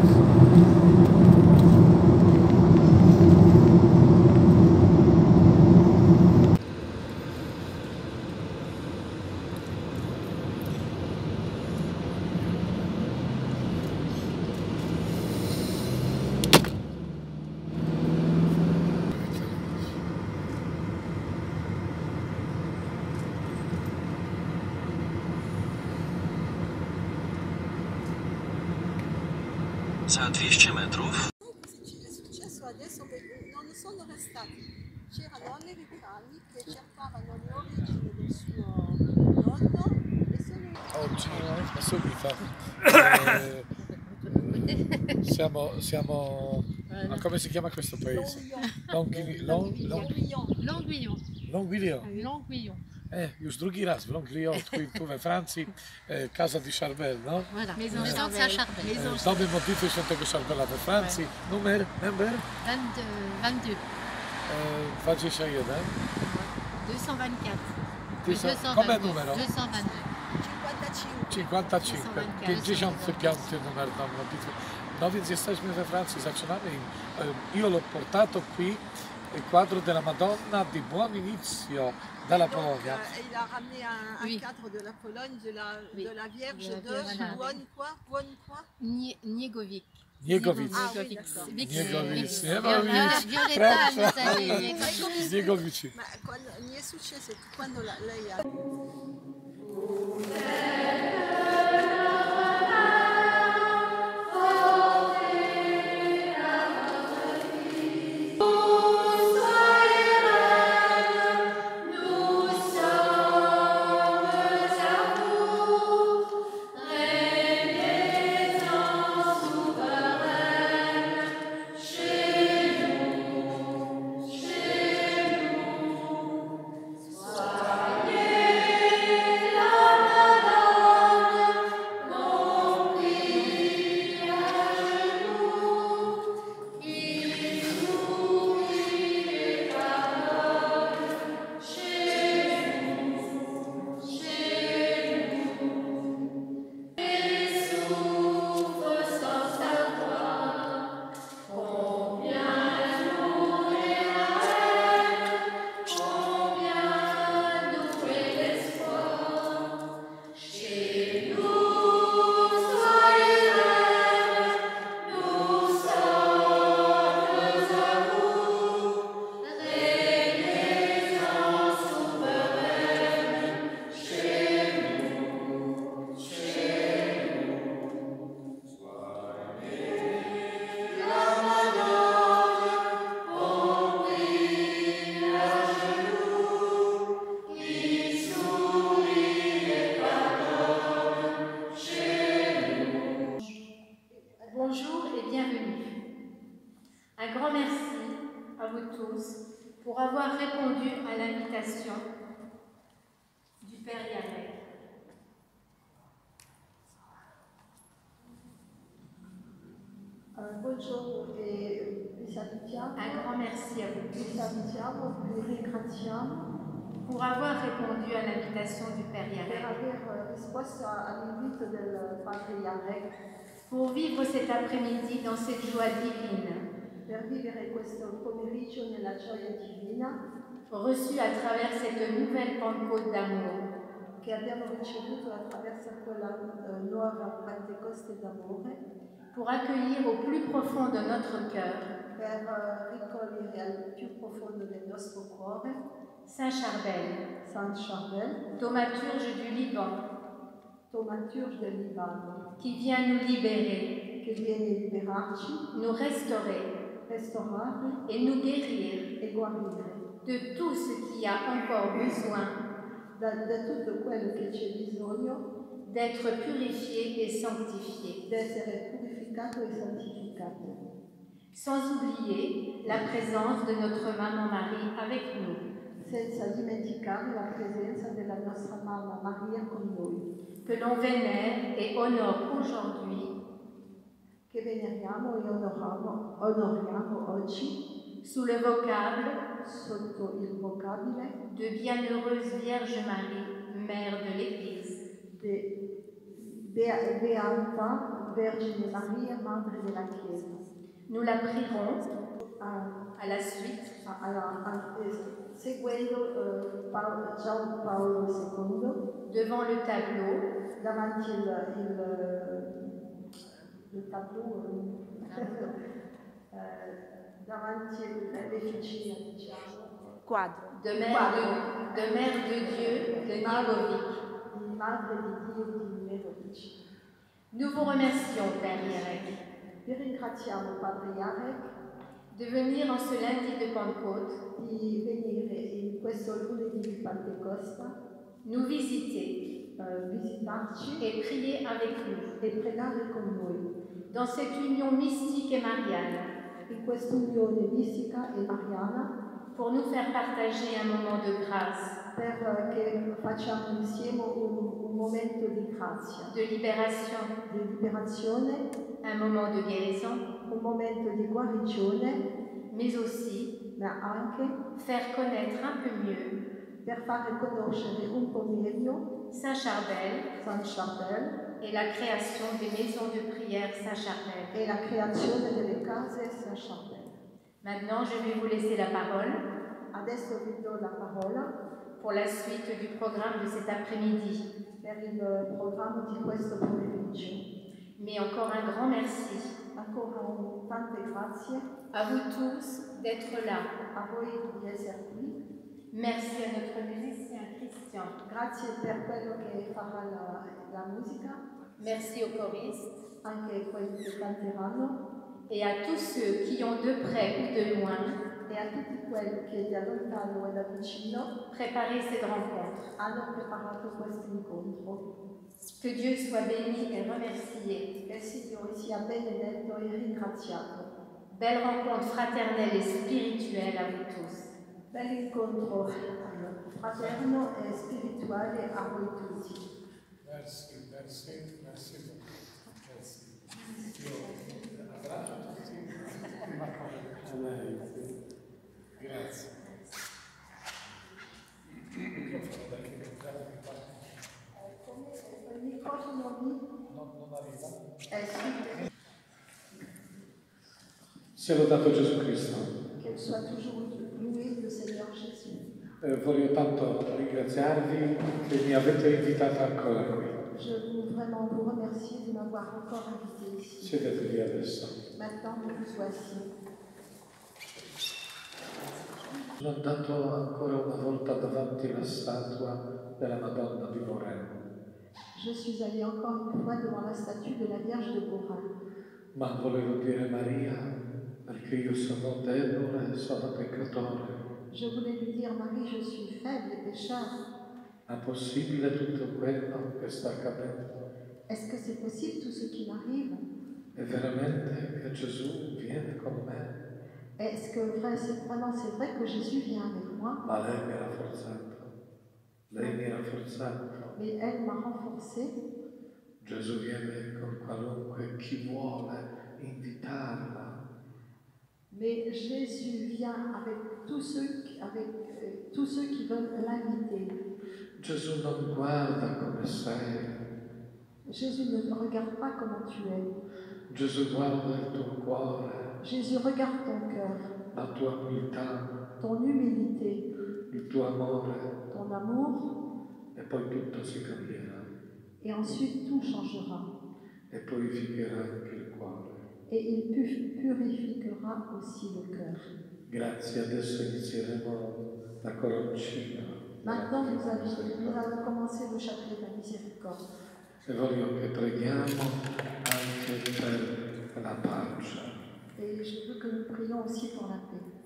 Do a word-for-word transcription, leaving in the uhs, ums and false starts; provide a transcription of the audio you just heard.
Za dwieście metrów. È successo adesso che non sono restati. C'erano americani che cercavano le origini del suo nonno e sono... Oggi, subito, eh, siamo, siamo a come si chiama questo paese? Longuillon. Longuillon. Longuillon. Longuillon. Eh, już drugi raz w Longuillon, tu we Francji, eh, casa di Charbel, no? Voilà, maison Eh, de Charbel. Maison Eh, domy modlitwy świętego Charbela we Francji, numer, number? vingt-deux. Eh, dwadzieścia jeden. deux cent vingt-quatre. Tysa- Come numero? deux cent vingt-deux. cinquantacinque, pięćdziesiąty piąty numer dom modlitwy. No więc jesteśmy we Francji, zaczynamy. Eh, Io l'ho portato qui il quadro della Madonna di Buon Inizio dalla Polonia. Donc, il a ramené un, un Oui. cadre de la Pologne, de la, Oui. de la Vierge De la de Vierge. Błon quoi Błon quoi Nie- Niegowic. Niegowic. Ah oui, Niegowic. d'accord. Niegowic, Violetta, Niegowic. Violetta, Prego. Nathalie, Z Niegowici. Ma quando, mi è successo quando la, lei ha... Bonjour et bienvenue. Un grand merci à vous tous pour avoir répondu à l'invitation du Père Yarek. Uh, buongiorno e vi salutiamo. Un grand merci à vous Vi tous salutiamo, vi ringraziamo pour avoir répondu à l'invitation du Père per Yarek, aver risposto all'invito del Padre Yarek pour vivre cet après-midi dans cette joie divine, per vivere questo pomeriggio nella gioia divina reçue à travers cette nouvelle Pentecôte d'amour, che abbiamo ricevuto attraverso quella uh, nuova Pentecoste d'amore, pour accueillir au plus profond de notre cœur per uh, ricogliere al più profondo del nostro cuore Saint Charbel, Saint Charbel, thaumaturge du Liban, thaumaturge del Libano, qui vient nous libérer, che viene liberarci, nous restaurer restaurare et nous guérir e guarire de tout ce qui a encore besoin da, da tutto quello che c'è bisogno d'être purifié et sanctifié. di essere purificato e santificato, Sans oublier la présence de notre Maman Marie avec nous, senza dimenticare la presenza della nostra mamma Maria con noi, que l'on vénère et honore aujourd'hui che veneriamo e onoriamo, onoriamo oggi sous le vocable sotto il vocabile de Bienheureuse Vierge Marie, Mère de l'Église. di Be- Beata Vergine Maria, Madre della Chiesa. Nous la prierons A- à la suite a- alla- a- eh, seguendo eh, Paolo- Gian Paolo secondo, devant le tableau davanti il, il, il tableau, eh, eh, davanti l'effigie, diciamo, quadro, de Mère de, de, Mère de Dieu de Niegovic. di Madre di Dio di Nerovic. Nous vous remercions, Père Yarek, Vi ringraziamo Padre Jarek de venir en ce lundi de Pentecôte di venire in questo lunedì di Pentecosta, nous visiter eh, visitarci et prier avec nous e pregare con noi dans cette union mystique et mariale in questa unione mistica e mariana pour nous faire partager un moment de grâce, perché facciamo insieme un, un momento di grazia, de libération, di liberazione, un moment de guérison, un momento di guarigione, mais aussi ma anche faire connaître un peu mieux per fare conoscere un po' meglio Saint-Charbel San Charbel et la création des maisons de prière Saint-Charbel. e la creazione delle case San Charbel. Maintenant, je vais vous laisser la parole Adesso vi do la parola pour la suite du programme de cet après-midi. per il programma di questo pomeriggio. Mais encore un grand merci Ancora un, tante grazie à vous tous d'être là. a voi di essere qui. Merci à notre musicien Christian. Grazie per quello che farà la, la musica, Merci aux choristes anche quelli che canteranno et à tous ceux qui ont de près ou de loin e a tutti quelli che da lontano e da vicino préparé cette rencontre. hanno preparato questo incontro. Que Dieu soit béni et remercié. Che il Signore sia benedetto e ringraziato. Belle rencontre fraternelle et spirituelle à vous tous. Bell'incontro fraterno e spirituale a voi tutti. Merci, merci, merci. Merci. Io abbraccio tutti. A lei. Grazie. Il microfono da che entrare mi fa. Come il microfono lì? Non, non arriva. Eh sì, Sia lodato Gesù Cristo. che soit toujours loué le Seigneur Jésus. Eh, voglio tanto ringraziarvi che mi avete invitato ancora qui. Je veux vraiment vous remercier de m'avoir encore invité ici. Sedetevi adesso. Maintenant que vous soyez ici. Sono andato ancora una volta davanti alla statua della Madonna di Moreno, Je suis allée encore une fois devant la statue de la Vierge de Borin. ma volevo dire Maria perché io sono debole, sono peccatore. Je voulais lui dire, Marie, je suis faible et pécheur. È possibile tutto quello che sta accadendo? Est-ce que c'est possible tout ce qui m'arrive? È veramente che Gesù viene con me? Est-ce que vrai, c'est vraiment c'est vrai que Jésus vient avec moi? Ma lei mi ha rafforzato. Lei mi ha rafforzato. Mais elle m'a renforcée. Gesù viene con qualunque chi vuole invitarla. Mais Jésus vient avec tous ceux qui, avec, euh, tous ceux qui veulent l'inviter. Gesù non guarda come sei. Jésus ne regarde pas comment tu es. Gesù guarda il tuo cuore, Jésus regarde ton cœur, la tua umiltà, ton humilité, il tuo amore, ton amour, e poi tutto si cambierà et ensuite tout changera. e purificherà anche il cuore. Et il pu- purifiera aussi le cœur. Grazie, adesso inizieremo la coroncina. Maintenant, nous allons, nous allons commencer le chapelet de la miséricorde. E voglio che preghiamo anche per la pace. Et je veux que nous prions aussi pour la paix.